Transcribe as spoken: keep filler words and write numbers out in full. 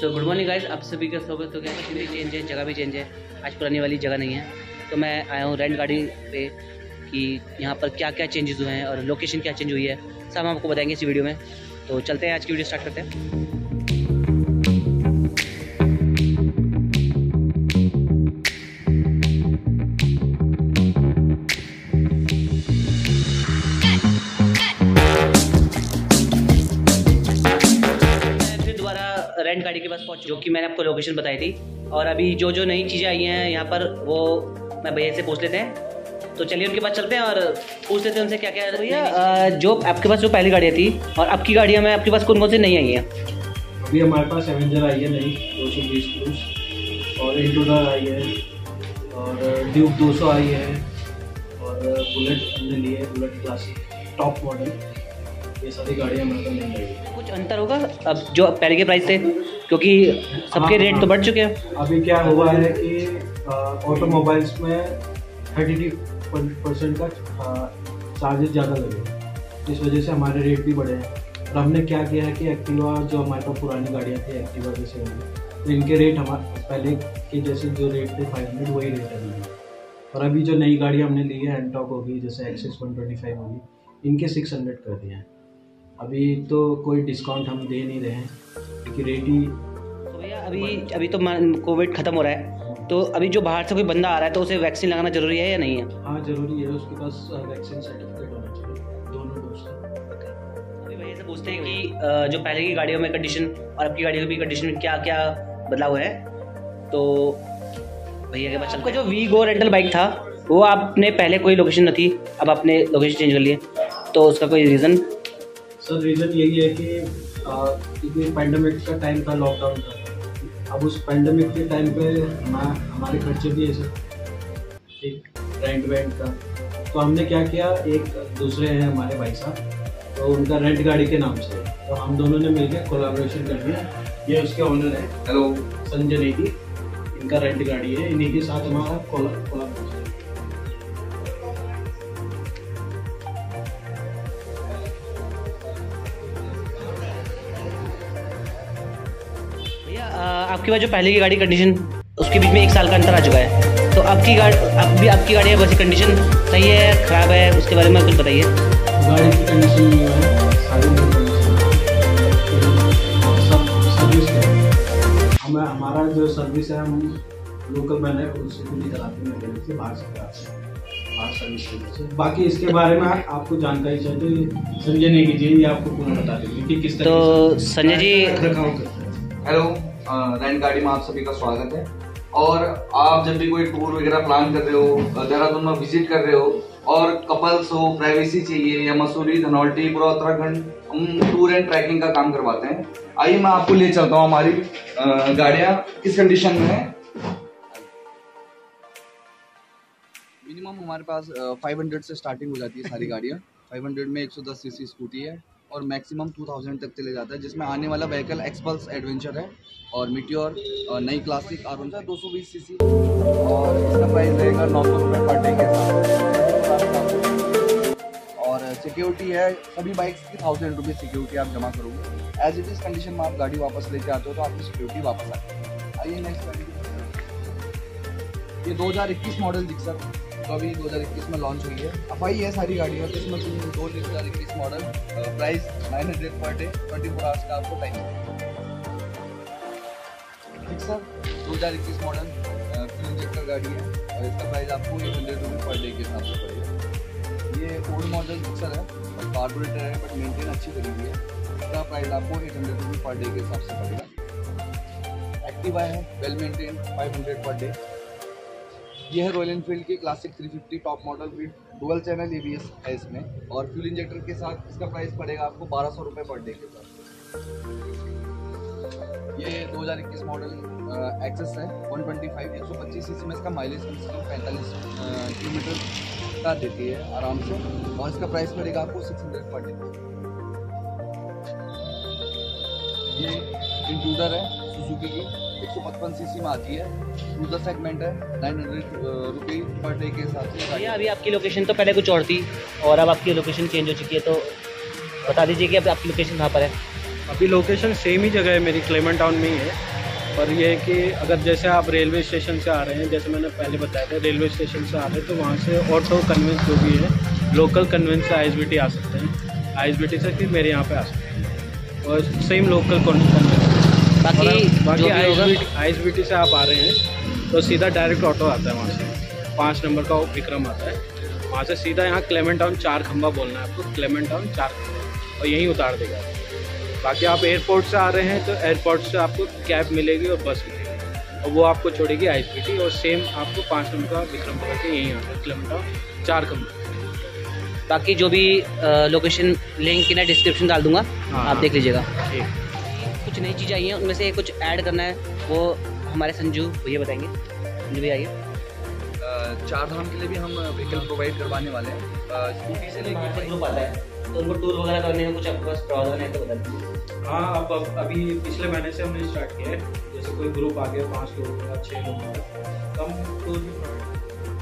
So good morning guys, आप सभी का स्वागत हो गया। भी चेंज है, जगह भी चेंज है, आज पुरानी वाली जगह नहीं है। तो मैं आया हूँ रेंट गाड़ी पे कि यहाँ पर क्या क्या चेंजेस हुए हैं और लोकेशन क्या चेंज हुई है, सब हम आपको बताएंगे इस वीडियो में। तो चलते हैं, आज की वीडियो स्टार्ट करते हैं। रेंट गाड़ी के पास पहुंच, जो कि मैंने आपको लोकेशन बताई थी। और अभी जो जो नई चीज़ें आई हैं यहाँ पर, वो मैं भैया से पूछ लेते हैं। तो चलिए उनके पास चलते हैं और पूछ लेते हैं उनसे क्या क्या। भैया, जो आपके पास जो पहली गाड़ियाँ थी और अब की गाड़ियाँ में आपके पास कौन कौन सी नई आई हैं? अभी हमारे पास एवेंजर आई है नई दो सौ बीस क्रूज, और इंट्रूडर आई है, और ड्यूक दो सौ आई है, और बुलेट हमने ली है, बुलेट क्लासिक टॉप मॉडल। ये सारी गाड़ियाँ हमारे पास नहीं आई। कुछ अंतर होगा अब जो पहले के प्राइस थे, क्योंकि सबके रेट तो बढ़ चुके हैं। अभी क्या हुआ है कि ऑटोमोबाइल्स में थर्टी परसेंट का चार्जेस ज़्यादा लगे, इस वजह से हमारे रेट भी बढ़े हैं। और हमने क्या किया है कि एक्टिवा, जो हमारे पास पुरानी गाड़ियाँ थी एक्टिवा जैसे, तो इनके रेट हमारे पहले के जैसे जो रेट थे फाइव हंड्रेड वही रेट है अभी। और अभी जो नई गाड़ियाँ हमने ली है, एंटॉक होगी, जैसे एक्सेस वन ट्वेंटी फाइव होगी, इनके सिक्स हंड्रेड कर दिए हैं। अभी तो कोई डिस्काउंट हम दे नहीं रहे हैं क्योंकि रेट ही। तो भैया अभी अभी तो कोविड ख़त्म हो रहा है, तो अभी जो बाहर से कोई बंदा आ रहा है तो उसे वैक्सीन लगाना जरूरी है या नहीं है? हाँ जरूरी है, उसके पास वैक्सीन सर्टिफिकेट होना चाहिए, दोनों डोज का। अभी भैया से पूछते हैं कि जो पहले की गाड़ियों में कंडीशन और अब की गाड़ियों की कंडीशन में क्या क्या बदलाव है। तो भैया के पास, आपका जो वी गो रेंटल बाइक था वो आपने पहले कोई लोकेशन न थी, अब आपने लोकेशन चेंज कर लिए, तो उसका कोई रीज़न? सर रीज़न यही है कि क्योंकि पैंडमिक का टाइम था, लॉकडाउन था। अब उस पैंडमिक के टाइम पे हमारे खर्चे भी है सर, एक रेंट वेंट का। तो हमने क्या किया, एक दूसरे हैं हमारे भाई साहब, तो उनका रेंट गाड़ी के नाम से, तो हम दोनों ने मिलकर कोलैबोरेशन कर दिया। ये उसके ओनर है, हेलो संजय नेगी, इनका रेंट गाड़ी है, इन्हीं के साथ हमारा कोलैबोरेशन। आपके पास जो पहले की गाड़ी कंडीशन, उसके बीच में एक साल का अंतर आ चुका है, तो आपकी गाड़ी अब भी आपकी गाड़ी वैसी कंडीशन सही है, ख़राब है, उसके बारे में कुछ बताइए। गाड़ी की कंडीशन नहीं है, सारी सब सर्विस है। हमें हमारा जो सर्विस है, हम लोकल मैन है, उससे भी कराते हैं, से बाहर से कराते हैं, बाहर सर्विस से। बाकी इसके बारे में आपको जानकारी चाहिए संजय नेगी जी, ये आपको पूरा बता देंगे कि किस तरह। तो संजय जी, हेलो, रेंट गाड़ी में आप सभी का स्वागत है। और आप जब भी कोई टूर वगैरह प्लान कर रहे हो, देहरादून में विजिट कर रहे हो, और कपल्स हो, प्राइवेसी चाहिए, या मसूरी, धनौल्टी, पूरा उत्तराखंड, हम टूर एंड ट्रैकिंग का काम करवाते हैं। आइए मैं आपको ले चलता हूँ हमारी गाड़ियाँ किस कंडीशन में है। मिनिमम हमारे पास फाइव हंड्रेड से स्टार्टिंग हो जाती है सारी गाड़ियाँ। फाइव हंड्रेड में एक सौ दस सीसी स्कूटी है, और मैक्सिमम टू थाउजेंड तक चले जाता है, जिसमें आने वाला व्हीकल एक्सपल्स एडवेंचर है, और मिट्योर, नई क्लासिक आर वन फाइव दो सौ बीस सीसी, और इसका प्राइस रहेगा नौ सौ रुपये पर डे के साथ। और सिक्योरिटी है, सभी बाइक्स की थाउजेंड रुपीज़ सिक्योरिटी आप जमा करोगे। एज इट इज़ कंडीशन में आप गाड़ी वापस लेके आते हो तो आपकी सिक्योरिटी वापस आती है। आइए नेक्स्ट गाड़ी, ये दो हज़ार इक्कीस मॉडल जिक्सर, तो अभी दो हज़ार इक्कीस में लॉन्च हुई है। अब आई है सारी गाड़ियाँ, तो इसमें दो हज़ार इक्कीस model, price nine hundred per day, twenty four hours का आपको टाइम है। जिक्सर दो हज़ार इक्कीस मॉडल फ्यूल इंजेक्टर गाड़ी है, और इसका प्राइस आपको eight hundred rupees per day के हिसाब से पड़ेगा। ये ओल्ड मॉडल जिक्सर है, कार्बोरेटर है, बट मेंटेन अच्छी करी हुई है। इसका प्राइस आपको eight hundred rupees per day के हिसाब से पड़ेगा। एक्टिवा है, well maintain, five hundred per day. यह है रॉयल एनफील्ड की classic three fifty top model with dual channel ABS है इसमें, और फ्यूल इंजेक्टर के साथ इसका प्राइस पड़ेगा आपको बारह सौ रुपये पर डे के साथ। ये दो हज़ार इक्कीस मॉडल एक्सेस है, वन ट्वेंटी फाइव, एक सौ पच्चीस सीसी में इसका माइलेज कम से कम पैंतालीस किलोमीटर का देती है आराम से, और इसका प्राइस पड़ेगा आपको सिक्स हंड्रेड पर डे। ये इंट्रूडर है सुजुकी की, एक सौ पचपन सीसी में आती है, क्रूजर सेगमेंट है, nine hundred rupees per day के हिसाब से। भैया अभी आपकी लोकेशन तो पहले कुछ और थी और अब आपकी लोकेशन चेंज हो चुकी है, तो बता दीजिए कि अब आपकी लोकेशन कहाँ पर है? अभी लोकेशन सेम ही जगह है मेरी, क्लेमेंट टाउन में ही है। पर ये है कि अगर जैसे आप रेलवे स्टेशन से आ रहे हैं, जैसे मैंने पहले बताया था रेलवे स्टेशन से आ रहे हैं, तो वहाँ से ऑटो कन्वेंस जो भी है लोकल कन्वेंस से आई एस बी टी आ सकते हैं, आई एस बी टी से फिर मेरे यहाँ पे आ सकते हैं और सेम लोकल कन्वेंस। बाकी बाकी जो भी होगा आई एस बी टी से आप आ रहे हैं तो सीधा डायरेक्ट ऑटो आता है वहाँ से, पाँच नंबर का विक्रम आता है, वहाँ से सीधा यहाँ क्लेमेंट टाउन चार खंबा बोलना है आपको, क्लेमेंट टाउन चार खंबा, और यहीं उतार देगा। बाकी आप एयरपोर्ट से आ रहे हैं तो एयरपोर्ट से आपको कैब मिलेगी और बस मिलेगी और वो आपको छोड़ेगी आई एस बी टी, और सेम आपको पाँच नंबर का विक्रम पकड़ के यहीं आता है क्लेमेंट टाउन चार खंबा। बाकी जो भी लोकेशन लिंक की ना डिस्क्रिप्शन डाल दूंगा, हाँ, आप देख लीजिएगा। ठीक। कुछ नई चीज़ें आई हैं, उनमें से कुछ ऐड करना है वो हमारे संजू भैया बताएंगे। संजू भैया आइए। चार धाम के लिए भी हम व्हीकल प्रोवाइड करवाने वाले हैं, स्कूटी से लेकर ग्रुप आता है तो उनको टूर वगैरह करने में कुछ आपके पास प्रावधान है तो बता दीजिए। हाँ, अब अब अभी पिछले महीने से हमने स्टार्ट किया है, जैसे कोई ग्रुप आ गया पाँच लोगों का छः लोगों का, तो हम टूर भी प्रोवाइड